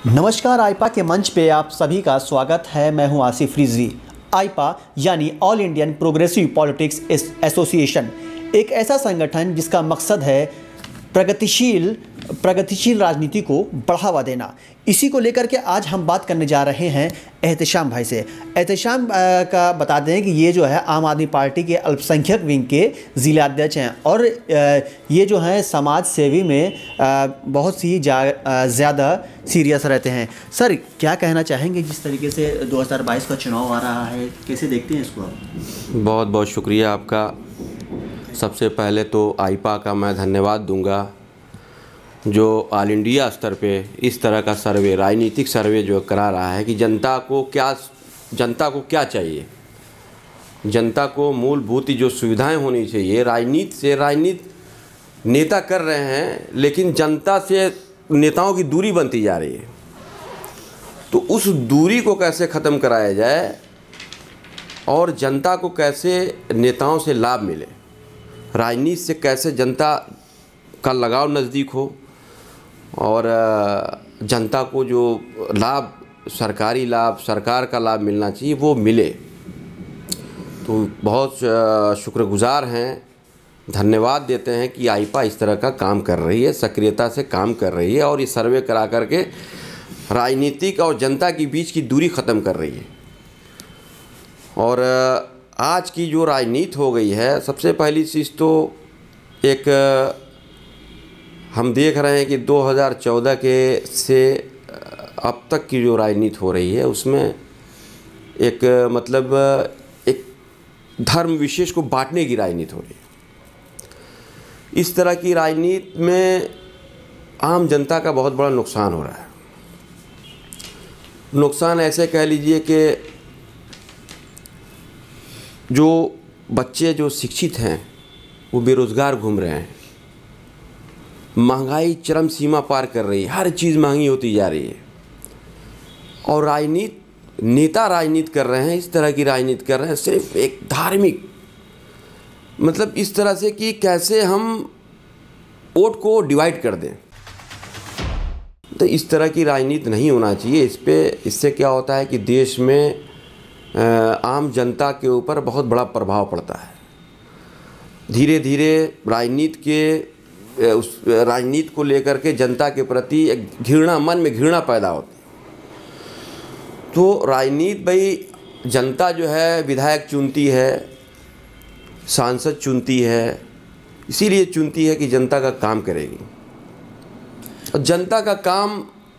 नमस्कार, आईपा के मंच पे आप सभी का स्वागत है। मैं हूं आसिफ रिजवी। आईपा यानी All Indian Progressive Politics Association एक ऐसा संगठन जिसका मकसद है प्रगतिशील राजनीति को बढ़ावा देना। इसी को लेकर के आज हम बात करने जा रहे हैं एहतेशाम भाई से। एहतेशाम का बता दें कि ये जो है आम आदमी पार्टी के अल्पसंख्यक विंग के ज़िलाध्यक्ष हैं और ये जो है समाज सेवी में बहुत सी ज़्यादा सीरियस रहते हैं। सर, क्या कहना चाहेंगे जिस तरीके से 2022 का चुनाव आ रहा है, कैसे देखते हैं इसको आप? बहुत बहुत शुक्रिया आपका। सबसे पहले तो आईपा का मैं धन्यवाद दूंगा जो ऑल इंडिया स्तर पे इस तरह का सर्वे, राजनीतिक सर्वे जो करा रहा है कि जनता को क्या चाहिए, जनता को मूलभूत जो सुविधाएं होनी चाहिए। राजनीति नेता कर रहे हैं, लेकिन जनता से नेताओं की दूरी बनती जा रही है। तो उस दूरी को कैसे ख़त्म कराया जाए और जनता को कैसे नेताओं से लाभ मिले, राजनीति से कैसे जनता का लगाव नज़दीक हो और जनता को जो लाभ, सरकारी लाभ, सरकार का लाभ मिलना चाहिए वो मिले। तो बहुत शुक्रगुजार हैं, धन्यवाद देते हैं कि आईपा इस तरह का काम कर रही है, सक्रियता से काम कर रही है और ये सर्वे करा करके राजनीतिक और जनता के बीच की दूरी ख़त्म कर रही है। और आज की जो राजनीति हो गई है, सबसे पहली चीज़ तो एक हम देख रहे हैं कि 2014 के से अब तक की जो राजनीति हो रही है उसमें एक एक धर्म विशेष को बांटने की राजनीति हो रही है। इस तरह की राजनीति में आम जनता का बहुत बड़ा नुकसान हो रहा है। नुकसान ऐसे कह लीजिए कि जो बच्चे जो शिक्षित हैं वो बेरोज़गार घूम रहे हैं, महंगाई चरम सीमा पार कर रही है, हर चीज़ महंगी होती जा रही है। और नेता राजनीति कर रहे हैं, इस तरह की राजनीति कर रहे हैं, सिर्फ एक धार्मिक इस तरह से कि कैसे हम वोट को डिवाइड कर दें। तो इस तरह की राजनीति नहीं होना चाहिए। इससे क्या होता है कि देश में आम जनता के ऊपर बहुत बड़ा प्रभाव पड़ता है। धीरे धीरे राजनीति को लेकर के जनता के प्रति एक मन में घृणा पैदा होती है। तो राजनीति भाई, जनता जो है विधायक चुनती है, सांसद चुनती है, इसीलिए चुनती है कि जनता का काम करेगी। और जनता का काम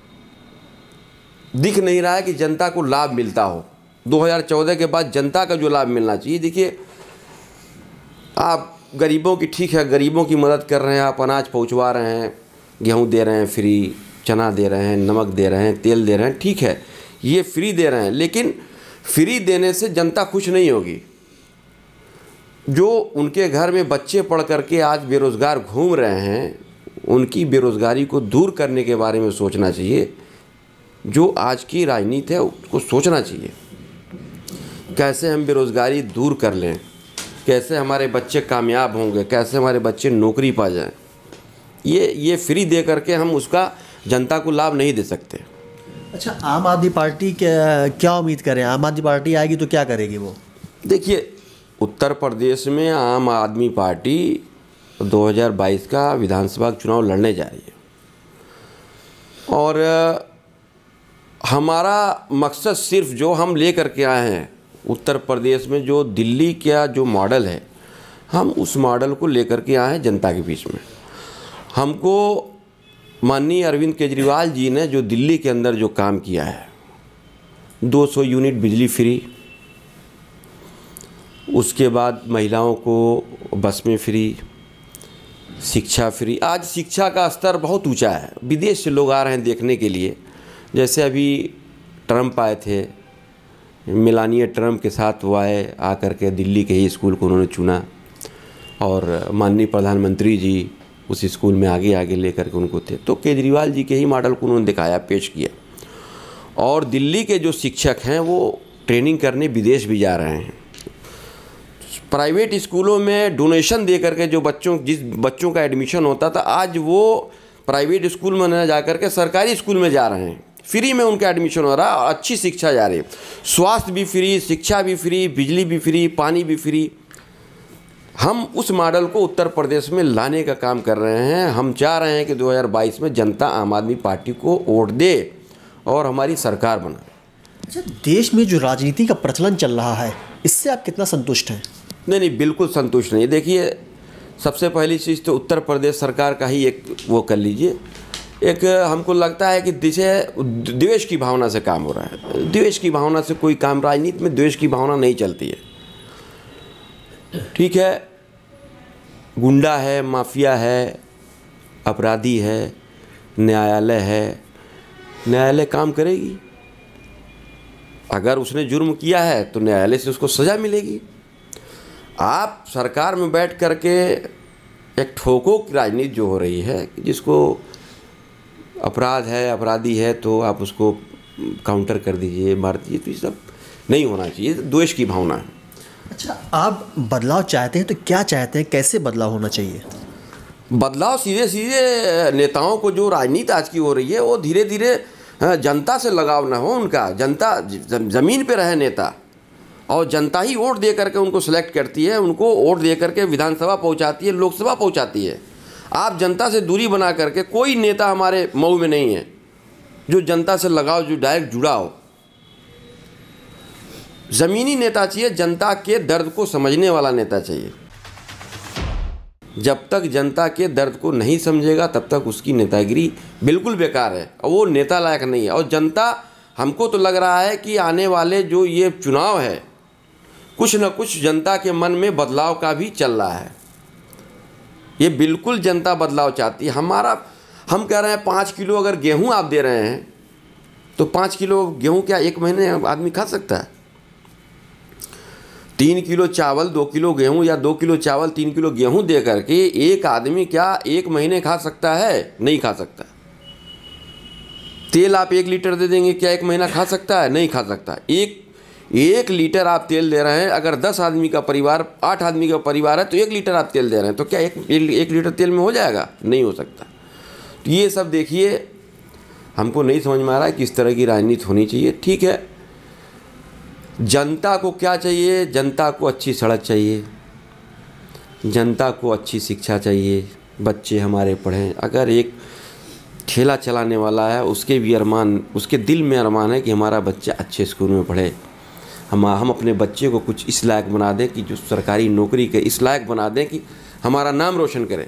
दिख नहीं रहा है कि जनता को लाभ मिलता हो। 2014 के बाद जनता का जो लाभ मिलना चाहिए, देखिए आप गरीबों की, ठीक है, गरीबों की मदद कर रहे हैं, आप अनाज पहुंचवा रहे हैं, गेहूं दे रहे हैं फ्री, चना दे रहे हैं, नमक दे रहे हैं, तेल दे रहे हैं, ठीक है, ये फ्री दे रहे हैं, लेकिन फ्री देने से जनता खुश नहीं होगी। जो उनके घर में बच्चे पढ़ करके आज बेरोज़गार घूम रहे हैं, उनकी बेरोज़गारी को दूर करने के बारे में सोचना चाहिए। जो आज की राजनीति है उसको सोचना चाहिए, कैसे हम बेरोज़गारी दूर कर लें, कैसे हमारे बच्चे कामयाब होंगे, कैसे हमारे बच्चे नौकरी पा जाएं। ये फ्री दे करके हम उसका जनता को लाभ नहीं दे सकते। अच्छा, आम आदमी पार्टी क्या उम्मीद करें? आम आदमी पार्टी आएगी तो क्या करेगी वो? देखिए, उत्तर प्रदेश में आम आदमी पार्टी 2022 का विधानसभा चुनाव लड़ने जा रही है और हमारा मकसद सिर्फ जो हम ले करके आए हैं उत्तर प्रदेश में, जो दिल्ली का जो मॉडल है, हम उस मॉडल को लेकर के आए हैं जनता के बीच में। हमको माननीय अरविंद केजरीवाल जी ने जो दिल्ली के अंदर जो काम किया है, 200 यूनिट बिजली फ्री, उसके बाद महिलाओं को बस में फ्री, शिक्षा फ्री। आज शिक्षा का स्तर बहुत ऊंचा है, विदेश से लोग आ रहे हैं देखने के लिए। जैसे अभी ट्रंप आए थे, मेलानिया ट्रंप के साथ वो आए, आकर के दिल्ली के ही स्कूल को उन्होंने चुना और माननीय प्रधानमंत्री जी उस स्कूल में आगे आगे लेकर के उनको थे। तो केजरीवाल जी के ही मॉडल को उन्होंने दिखाया, पेश किया। और दिल्ली के जो शिक्षक हैं वो ट्रेनिंग करने विदेश भी जा रहे हैं। प्राइवेट स्कूलों में डोनेशन दे करके जिस बच्चों का एडमिशन होता था, आज वो प्राइवेट स्कूल में न जा कर के सरकारी स्कूल में जा रहे हैं फ्री में उनका एडमिशन हो रहा है और अच्छी शिक्षा जा रही है। स्वास्थ्य भी फ्री, शिक्षा भी फ्री, बिजली भी फ्री, पानी भी फ्री। हम उस मॉडल को उत्तर प्रदेश में लाने का काम कर रहे हैं। हम चाह रहे हैं कि 2022 में जनता आम आदमी पार्टी को वोट दे और हमारी सरकार बनाए। अच्छा, देश में जो राजनीति का प्रचलन चल रहा है, इससे आप कितना संतुष्ट हैं? नहीं, बिल्कुल संतुष्ट नहीं। देखिए, सबसे पहली चीज़ तो उत्तर प्रदेश सरकार का ही एक वो कर लीजिए, एक हमको लगता है कि द्वेष की भावना से काम हो रहा है। द्वेष की भावना से कोई काम, राजनीति में द्वेष की भावना नहीं चलती है। ठीक है, गुंडा है, माफिया है, अपराधी है, न्यायालय है, न्यायालय काम करेगी। अगर उसने जुर्म किया है तो न्यायालय से उसको सज़ा मिलेगी। आप सरकार में बैठ कर के एक ठोको की राजनीति जो हो रही है, जिसको अपराध है, अपराधी है तो आप उसको काउंटर कर दीजिए, मार दीजिए, तो ये सब नहीं होना चाहिए। द्वेष की भावना है। अच्छा, आप बदलाव चाहते हैं तो क्या चाहते हैं, कैसे बदलाव होना चाहिए? बदलाव सीधे सीधे नेताओं को, जो राजनीति आज की हो रही है वो धीरे धीरे जनता से लगाव ना हो उनका। जनता ज़मीन पे रहे नेता, और जनता ही वोट दे करके उनको सेलेक्ट करती है, उनको वोट दे करके विधानसभा पहुंचाती है, लोकसभा पहुंचाती है। आप जनता से दूरी बना करके, कोई नेता हमारे मऊ में नहीं है जो जनता से लगाव, जो डायरेक्ट जुड़ा हो। ज़मीनी नेता चाहिए, जनता के दर्द को समझने वाला नेता चाहिए। जब तक जनता के दर्द को नहीं समझेगा तब तक उसकी नेतागिरी बिल्कुल बेकार है और वो नेता लायक नहीं है। और जनता, हमको तो लग रहा है कि आने वाले जो ये चुनाव है, कुछ न कुछ जनता के मन में बदलाव का भी चल रहा है। ये बिल्कुल जनता बदलाव चाहती है। हम कह रहे हैं 5 किलो अगर गेहूं आप दे रहे हैं तो 5 किलो गेहूं क्या एक महीने आदमी खा सकता है? 3 किलो चावल, 2 किलो गेहूं, या 2 किलो चावल 3 किलो गेहूं दे करके एक आदमी क्या एक महीने खा सकता है? नहीं खा सकता। तेल आप 1 लीटर दे देंगे, क्या एक महीना खा सकता है? नहीं खा सकता। एक लीटर आप तेल दे रहे हैं, अगर 10 आदमी का परिवार, 8 आदमी का परिवार है तो 1 लीटर आप तेल दे रहे हैं, तो क्या एक लीटर तेल में हो जाएगा? नहीं हो सकता। तो ये सब देखिए, हमको नहीं समझ में आ रहा है किस तरह की राजनीति होनी चाहिए। ठीक है, जनता को क्या चाहिए? जनता को अच्छी सड़क चाहिए, जनता को अच्छी शिक्षा चाहिए, बच्चे हमारे पढ़ें। अगर एक ठेला चलाने वाला है, उसके भी अरमान, उसके दिल में अरमान है कि हमारा बच्चा अच्छे स्कूल में पढ़े, हम अपने बच्चे को कुछ इस लायक बना दें कि जो सरकारी नौकरी के इस लायक बना दें कि हमारा नाम रोशन करे।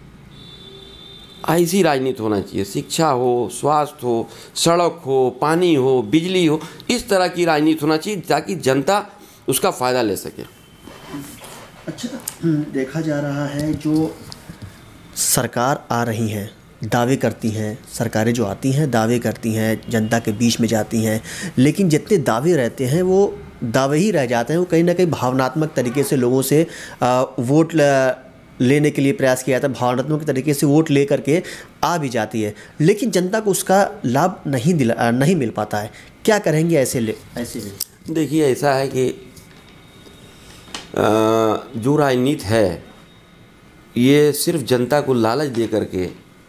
ऐसी राजनीति होना चाहिए। शिक्षा हो, स्वास्थ्य हो, सड़क हो, पानी हो, बिजली हो, इस तरह की राजनीति होना चाहिए ताकि जनता उसका फ़ायदा ले सके। अच्छा, देखा जा रहा है जो सरकार आ रही हैं, दावे करती हैं, सरकारें जो आती हैं दावे करती हैं, जनता के बीच में जाती हैं, लेकिन जितने दावे रहते हैं वो दावे ही रह जाते हैं। वो कहीं ना कहीं भावनात्मक तरीके से लोगों से वोट लेने के लिए प्रयास किया जाता है, भावनात्मक तरीके से वोट ले करके आ भी जाती है, लेकिन जनता को उसका लाभ नहीं मिल पाता है। क्या करेंगे ऐसे में? देखिए, ऐसा है कि जो राजनीति है ये सिर्फ जनता को लालच दे करके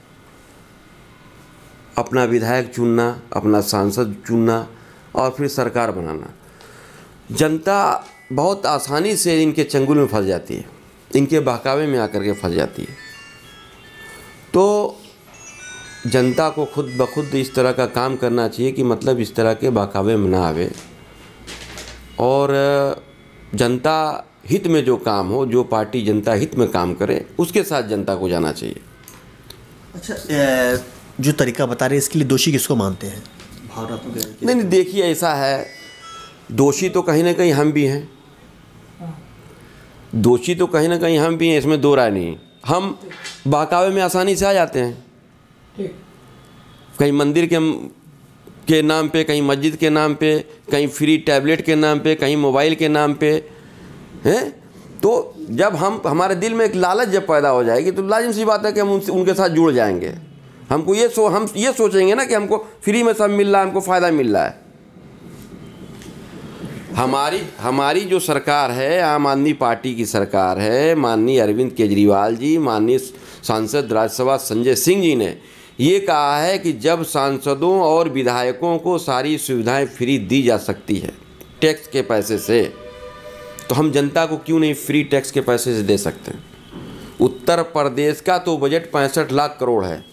अपना विधायक चुनना, अपना सांसद चुनना और फिर सरकार बनाना। जनता बहुत आसानी से इनके चंगुल में फंस जाती है, इनके बहकावे में आकर के फंस जाती है। तो जनता को खुद ब खुद इस तरह का काम करना चाहिए कि मतलब इस तरह के बहकावे में ना आवे, और जनता हित में जो काम हो, जो पार्टी जनता हित में काम करे, उसके साथ जनता को जाना चाहिए। अच्छा, जो तरीका बता रहे हैं इसके लिए दोषी किसको मानते हैं? नहीं, देखिए ऐसा है, दोषी तो कहीं ना कहीं हम भी हैं, दोषी तो कहीं ना कहीं हम भी हैं, इसमें दो राय नहीं। हम बहकावे में आसानी से आ जाते हैं, कहीं मंदिर के नाम पे, कहीं मस्जिद के नाम पे, कहीं फ्री टैबलेट के नाम पे, कहीं मोबाइल के नाम पे हैं। तो जब हमारे दिल में एक लालच जब पैदा हो जाएगी तो लाजिम सी बात है कि हम उनके साथ जुड़ जाएंगे। हम ये सोचेंगे ना कि हमको फ्री में सब मिल रहा है, हमको फ़ायदा मिल रहा है। हमारी जो सरकार है, आम आदमी पार्टी की सरकार है, माननीय अरविंद केजरीवाल जी, माननीय सांसद राज्यसभा संजय सिंह जी ने ये कहा है कि जब सांसदों और विधायकों को सारी सुविधाएं फ्री दी जा सकती है टैक्स के पैसे से, तो हम जनता को क्यों नहीं फ्री टैक्स के पैसे से दे सकते हैं। उत्तर प्रदेश का तो बजट 65 लाख करोड़ है,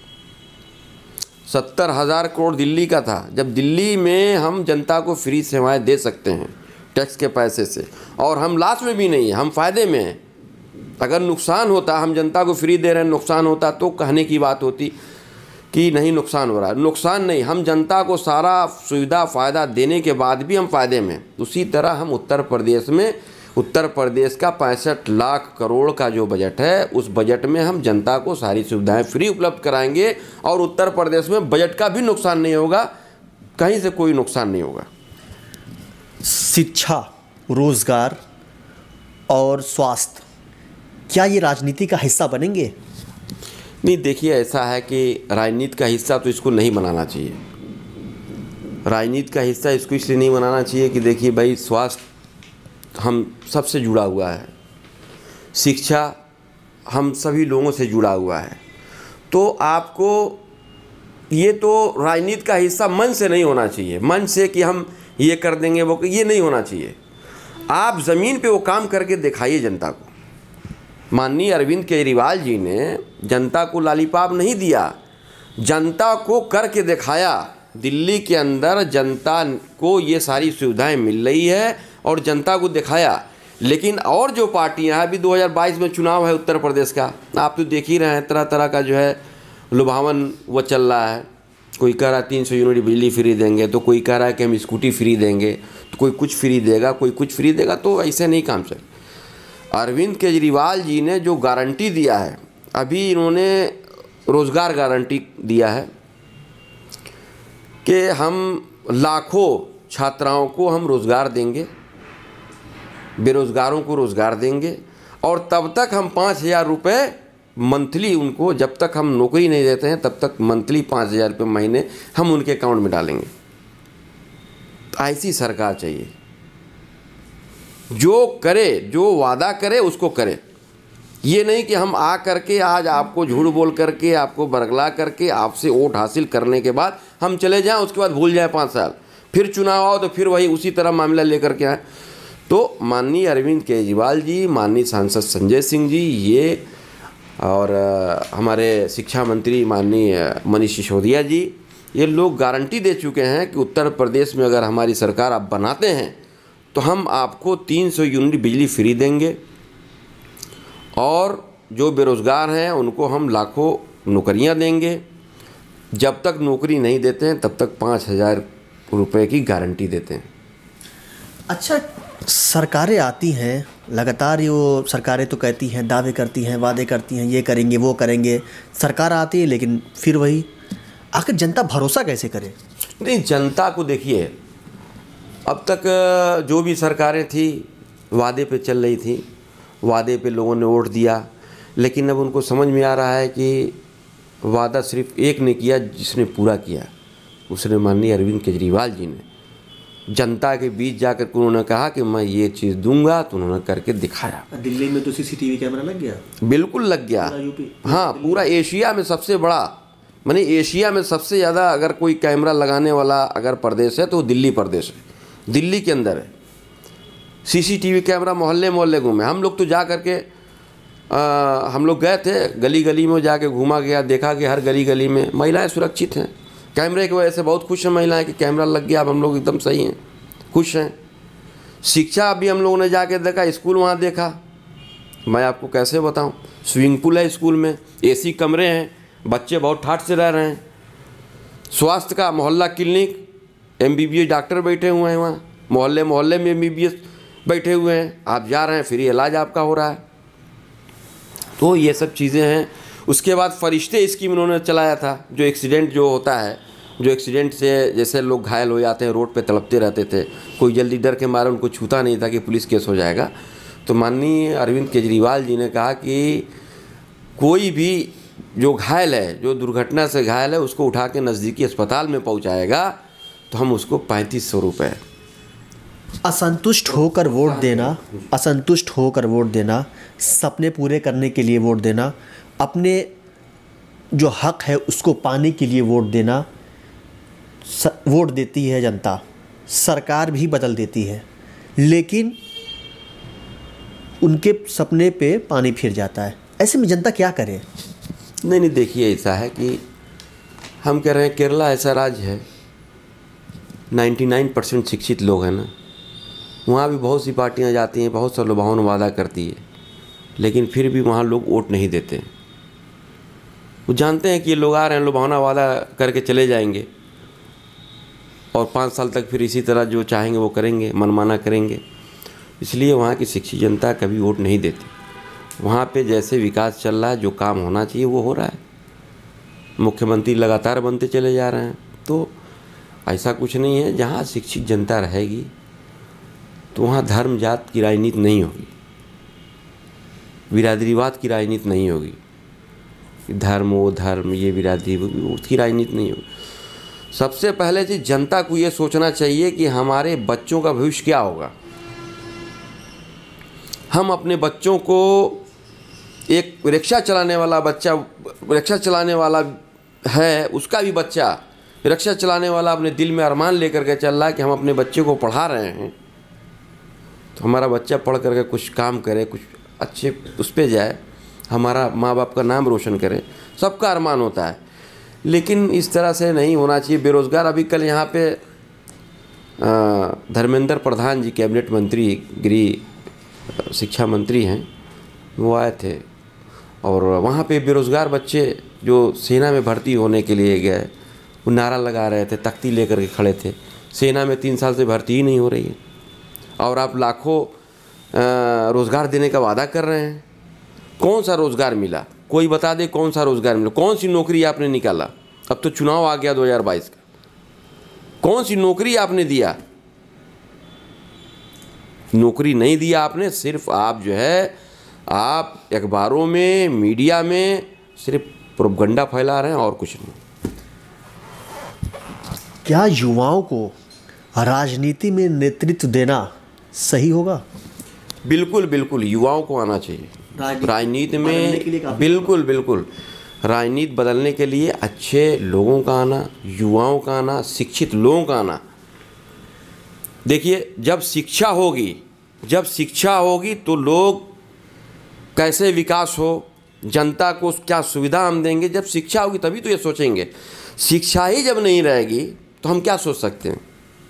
70,000 करोड़ दिल्ली का था। जब दिल्ली में हम जनता को फ्री सेवाएं दे सकते हैं टैक्स के पैसे से, और हम लॉस में भी नहीं है, हम फ़ायदे में हैं। अगर नुकसान होता, हम जनता को फ्री दे रहे हैं, नुकसान होता तो कहने की बात होती कि नहीं नुकसान हो रहा है। नुकसान नहीं, हम जनता को सारा सुविधा फ़ायदा देने के बाद भी हम फ़ायदे में। उसी तरह हम उत्तर प्रदेश का 65 लाख करोड़ का जो बजट है, उस बजट में हम जनता को सारी सुविधाएं फ्री उपलब्ध कराएंगे, और उत्तर प्रदेश में बजट का भी नुकसान नहीं होगा, कहीं से कोई नुकसान नहीं होगा। शिक्षा, रोजगार और स्वास्थ्य, क्या ये राजनीति का हिस्सा बनेंगे? नहीं, देखिए ऐसा है कि राजनीति का हिस्सा तो इसको नहीं बनाना चाहिए। राजनीति का हिस्सा इसको इसलिए नहीं बनाना चाहिए कि देखिए भाई, स्वास्थ्य हम सबसे जुड़ा हुआ है, शिक्षा हम सभी लोगों से जुड़ा हुआ है, तो आपको ये तो राजनीति का हिस्सा मन से नहीं होना चाहिए। मन से कि हम ये कर देंगे वो, ये नहीं होना चाहिए। आप ज़मीन पे वो काम करके दिखाइए जनता को। माननीय अरविंद केजरीवाल जी ने जनता को लॉलीपॉप नहीं दिया, जनता को करके दिखाया। दिल्ली के अंदर जनता को ये सारी सुविधाएं मिल रही है और जनता को दिखाया। लेकिन और जो पार्टियां हैं, अभी 2022 में चुनाव है उत्तर प्रदेश का, आप तो देख ही रहे हैं, तरह तरह का जो है लुभावन वो चल रहा है। कोई कह रहा है 300 यूनिट बिजली फ्री देंगे, तो कोई कह रहा है कि हम स्कूटी फ्री देंगे, तो कोई कुछ फ्री देगा, कोई कुछ फ्री देगा। तो ऐसे नहीं काम चले। अरविंद केजरीवाल जी ने जो गारंटी दिया है, अभी इन्होंने रोज़गार गारंटी दिया है कि हम लाखों छात्राओं को हम रोज़गार देंगे, बेरोज़गारों को रोज़गार देंगे, और तब तक हम 5,000 रुपये मंथली उनको, जब तक हम नौकरी नहीं देते हैं तब तक मंथली 5,000 रुपये महीने हम उनके अकाउंट में डालेंगे। तो ऐसी सरकार चाहिए, जो करे, जो वादा करे उसको करे। ये नहीं कि हम आ करके आज आपको झूठ बोल करके, आपको बरगला करके, आपसे वोट हासिल करने के बाद हम चले जाएं, उसके बाद भूल जाएं 5 साल, फिर चुनाव आओ तो फिर वही उसी तरह मामला लेकर के आए। तो माननीय अरविंद केजरीवाल जी, माननीय सांसद संजय सिंह जी, ये और हमारे शिक्षा मंत्री माननीय मनीष सिसोदिया जी, ये लोग गारंटी दे चुके हैं कि उत्तर प्रदेश में अगर हमारी सरकार आप बनाते हैं तो हम आपको 300 यूनिट बिजली फ्री देंगे, और जो बेरोज़गार हैं उनको हम लाखों नौकरियां देंगे। जब तक नौकरी नहीं देते हैं तब तक 5,000 रुपये की गारंटी देते हैं। अच्छा, सरकारें आती हैं लगातार, ये वो सरकारें तो कहती हैं, दावे करती हैं, वादे करती हैं, ये करेंगे वो करेंगे। सरकार आती है लेकिन फिर वही। आखिर जनता भरोसा कैसे करे? नहीं, जनता को देखिए, अब तक जो भी सरकारें थी वादे पे चल रही थी, वादे पे लोगों ने वोट दिया, लेकिन अब उनको समझ में आ रहा है कि वादा सिर्फ एक ने किया जिसने पूरा किया, उसने माननीय अरविंद केजरीवाल जी ने जनता के बीच जाकर उन्होंने कहा कि मैं ये चीज़ दूंगा, तो उन्होंने करके दिखाया। दिल्ली में तो CCTV कैमरा लग गया, बिल्कुल लग गया। हाँ, पूरा एशिया में सबसे बड़ा, माने एशिया में सबसे ज़्यादा अगर कोई कैमरा लगाने वाला अगर प्रदेश है तो दिल्ली प्रदेश है। दिल्ली के अंदर है CCTV कैमरा, मोहल्ले मोहल्ले घूमे। हम लोग तो जा करके हम लोग गए थे, गली गली में जाके घूमा गया, देखा कि हर गली गली में महिलाएं सुरक्षित हैं। कैमरे की वजह से बहुत खुश हैं महिलाएं कि कैमरा लग गया, अब हम लोग एकदम सही हैं, खुश हैं। शिक्षा अभी हम लोगों ने जाके देखा, स्कूल वहाँ देखा, मैं आपको कैसे बताऊँ, स्विमिंग पूल है स्कूल में, AC कमरे हैं, बच्चे बहुत ठाठ से रह रहे हैं। स्वास्थ्य का मोहल्ला क्लिनिक, MBBS डॉक्टर बैठे हुए हैं वहाँ, मोहल्ले मोहल्ले में MBBS बैठे हुए हैं, आप जा रहे हैं फ्री इलाज आपका हो रहा है। तो ये सब चीज़ें हैं। उसके बाद फरिश्ते स्कीम उन्होंने चलाया था, जो एक्सीडेंट जो होता है, जो एक्सीडेंट से जैसे लोग घायल हो जाते हैं, रोड पे तड़पते रहते थे, कोई जल्दी डर के मारे उनको छूता नहीं था कि पुलिस केस हो जाएगा। तो माननीय अरविंद केजरीवाल जी ने कहा कि कोई भी जो घायल है, जो दुर्घटना से घायल है, उसको उठा के नज़दीकी अस्पताल में पहुंचाएगा तो हम उसको 3500 रुपये। असंतुष्ट होकर वोट देना, असंतुष्ट होकर वोट देना, सपने पूरे करने के लिए वोट देना, अपने जो हक है उसको पाने के लिए वोट देना, वोट देती है जनता, सरकार भी बदल देती है, लेकिन उनके सपने पे पानी फिर जाता है। ऐसे में जनता क्या करे? नहीं, देखिए ऐसा है कि हम कह रहे हैं केरला ऐसा राज्य है 99% शिक्षित लोग हैं ना, वहाँ भी बहुत सी पार्टियाँ जाती हैं, बहुत सा लुभावन वादा करती है, लेकिन फिर भी वहाँ लोग वोट नहीं देते। वो जानते हैं कि ये लोग आ रहे हैं, लुभावना वादा करके चले जाएंगे और 5 साल तक फिर इसी तरह जो चाहेंगे वो करेंगे, मनमाना करेंगे। इसलिए वहाँ की शिक्षित जनता कभी वोट नहीं देती। वहाँ पे जैसे विकास चल रहा है, जो काम होना चाहिए वो हो रहा है। मुख्यमंत्री लगातार बनते चले जा रहे हैं, तो ऐसा कुछ नहीं है। जहाँ शिक्षित जनता रहेगी तो वहाँ धर्म जात की राजनीति नहीं होगी, बिरादरीवाद की राजनीति नहीं होगी, धर्म वो धर्म ये बिरादरी उसकी राजनीति नहीं होगी। सबसे पहले जी जनता को ये सोचना चाहिए कि हमारे बच्चों का भविष्य क्या होगा। हम अपने बच्चों को, एक रिक्शा चलाने वाला बच्चा रिक्शा चलाने वाला है, उसका भी बच्चा रिक्शा चलाने वाला अपने दिल में अरमान लेकर के चल रहा है कि हम अपने बच्चे को पढ़ा रहे हैं, तो हमारा बच्चा पढ़ करके कुछ काम करे, कुछ अच्छे उस पर जाए, हमारा माँ बाप का नाम रोशन करे, सबका अरमान होता है। लेकिन इस तरह से नहीं होना चाहिए। बेरोज़गार, अभी कल यहाँ पे धर्मेंद्र प्रधान जी कैबिनेट मंत्री, गृह शिक्षा मंत्री हैं, वो आए थे और वहाँ पे बेरोज़गार बच्चे जो सेना में भर्ती होने के लिए गए, वो नारा लगा रहे थे, तख्ती लेकर के खड़े थे। सेना में 3 साल से भर्ती ही नहीं हो रही है और आप लाखों रोज़गार देने का वादा कर रहे हैं। कौन सा रोज़गार मिला? कोई बता दे कौन सा रोज़गार मिला? कौन सी नौकरी आपने निकाला? अब तो चुनाव आ गया 2022 का, कौन सी नौकरी आपने दिया? नौकरी नहीं दिया आपने। सिर्फ आप जो है, आप अखबारों में, मीडिया में सिर्फ प्रोपगंडा फैला रहे हैं और कुछ नहीं। क्या युवाओं को राजनीति में नेतृत्व देना सही होगा? बिल्कुल बिल्कुल, युवाओं को आना चाहिए राजनीति में। बिल्कुल बिल्कुल, राजनीति बदलने के लिए अच्छे लोगों का आना, युवाओं का आना, शिक्षित लोगों का आना। देखिए, जब शिक्षा होगी तो लोग कैसे विकास हो, जनता को क्या सुविधा हम देंगे। जब शिक्षा होगी तभी तो ये सोचेंगे। शिक्षा ही जब नहीं रहेगी तो हम क्या सोच सकते हैं।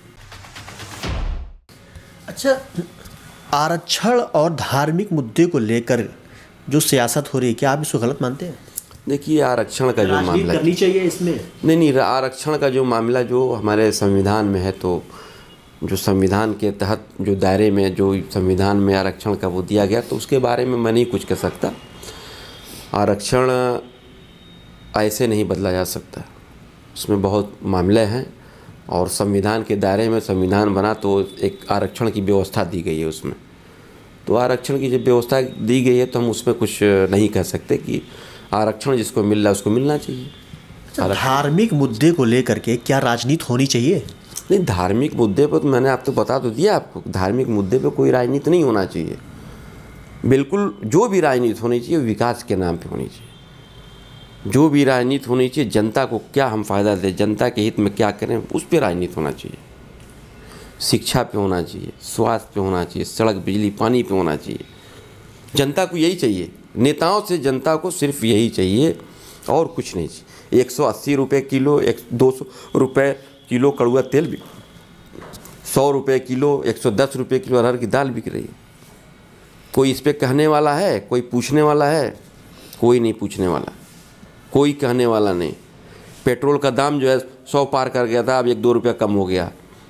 अच्छा, आरक्षण और धार्मिक मुद्दे को लेकर जो सियासत हो रही है, क्या आप इसको गलत मानते हैं? देखिए, आरक्षण का जो मामला करनी चाहिए इसमें। नहीं, आरक्षण का जो मामला जो हमारे संविधान में है, तो जो संविधान के तहत जो दायरे में जो संविधान में आरक्षण का वो दिया गया, तो उसके बारे में मैं नहीं कुछ कह सकता। आरक्षण ऐसे नहीं बदला जा सकता, उसमें बहुत मामले हैं और संविधान के दायरे में संविधान बना तो एक आरक्षण की व्यवस्था दी गई है उसमें। तो आरक्षण की जब व्यवस्था दी गई है तो हम उसमें कुछ नहीं कह सकते कि आरक्षण जिसको मिल रहा है उसको मिलना चाहिए। धार्मिक मुद्दे को लेकर के क्या राजनीति होनी चाहिए? नहीं, धार्मिक मुद्दे पर तो मैंने आपको बता तो दिया आपको, धार्मिक मुद्दे पर कोई राजनीति नहीं होना चाहिए। बिल्कुल, जो भी राजनीति होनी चाहिए विकास के नाम पे होनी चाहिए। जो भी राजनीति होनी चाहिए, जनता को क्या हम फ़ायदा दें, जनता के हित में क्या करें, उस पर राजनीति होना चाहिए। शिक्षा पे होना चाहिए, स्वास्थ्य पे होना चाहिए, सड़क बिजली पानी पे होना चाहिए। जनता को यही चाहिए, नेताओं से जनता को सिर्फ यही चाहिए और कुछ नहीं चाहिए। 180 रुपये किलो, 200 रुपये किलो कड़ुआ तेल भी, 100 रुपये किलो, 110 रुपये किलो अरहर की दाल बिक रही है। कोई इस पर कहने वाला है? कोई पूछने वाला है? कोई नहीं पूछने वाला, कोई कहने वाला नहीं। पेट्रोल का दाम जो है 100 पार कर गया था, अब 1-2 रुपया कम हो गया।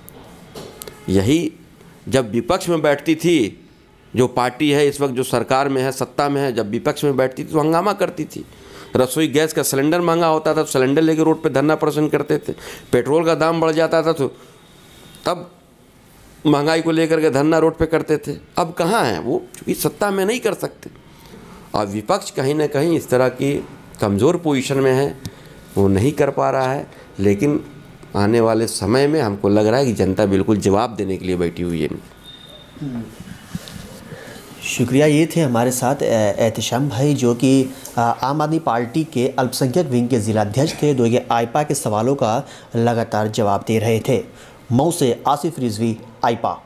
यही जब विपक्ष में बैठती थी जो पार्टी है इस वक्त, जो सरकार में है, सत्ता में है, जब विपक्ष में बैठती थी तो हंगामा करती थी। रसोई गैस का सिलेंडर महंगा होता था तो सिलेंडर लेके रोड पे धरना प्रदर्शन करते थे। पेट्रोल का दाम बढ़ जाता था तो तब महंगाई को लेकर के धरना रोड पे करते थे। अब कहाँ हैं वो? क्योंकि सत्ता में नहीं कर सकते। और विपक्ष कहीं ना कहीं इस तरह की कमज़ोर पोजीशन में है, वो नहीं कर पा रहा है। लेकिन आने वाले समय में हमको लग रहा है कि जनता बिल्कुल जवाब देने के लिए बैठी हुई है। शुक्रिया। ये थे हमारे साथ एहतेशाम भाई, जो कि आम आदमी पार्टी के अल्पसंख्यक विंग के जिलाध्यक्ष थे, जो कि आईपा के सवालों का लगातार जवाब दे रहे थे। मऊ से आसिफ रिजवी, आईपा।